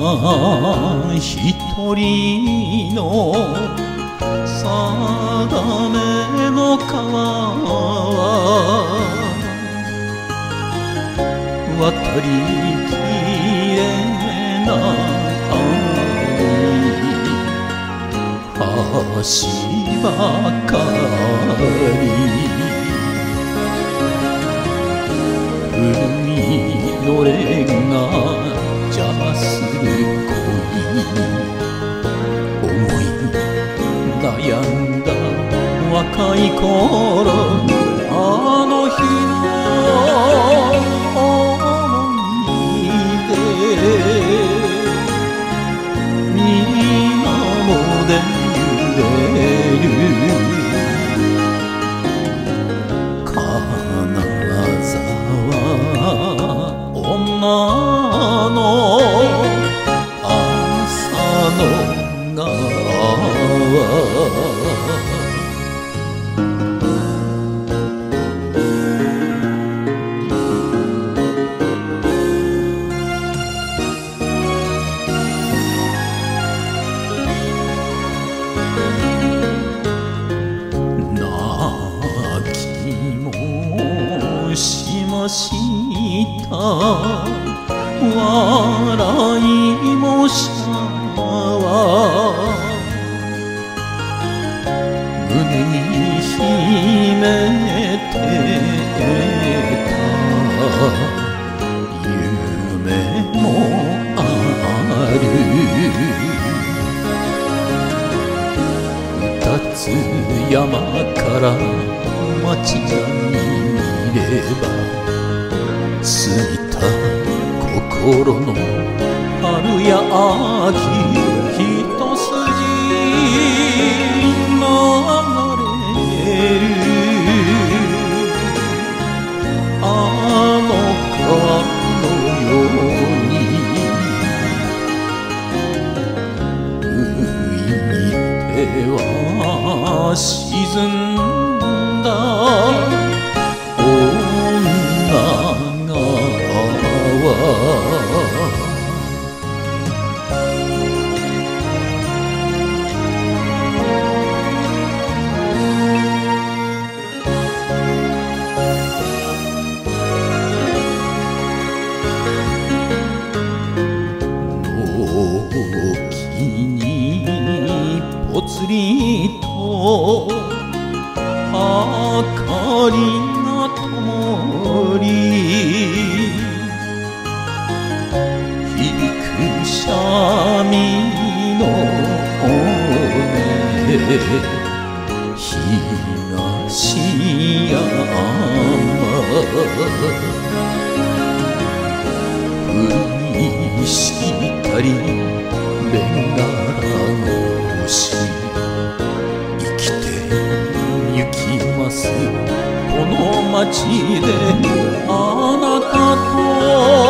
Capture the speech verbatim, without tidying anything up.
一人の定めの川は渡りきれない橋ばかり古いのれんが邪魔する恋思い悩んだ若い頃あの日の思い出水面で揺れる女の朝の川泣きもしました笑いもしたわ胸に秘めてた夢もある二つ山から街が見れば過ぎた心の春や秋一筋流れるあの川のように海に手は沈んだ沖にぽつりと明かりが灯り響く三味の音東山古い光ベンガラの星生きてゆきますこの街であなたと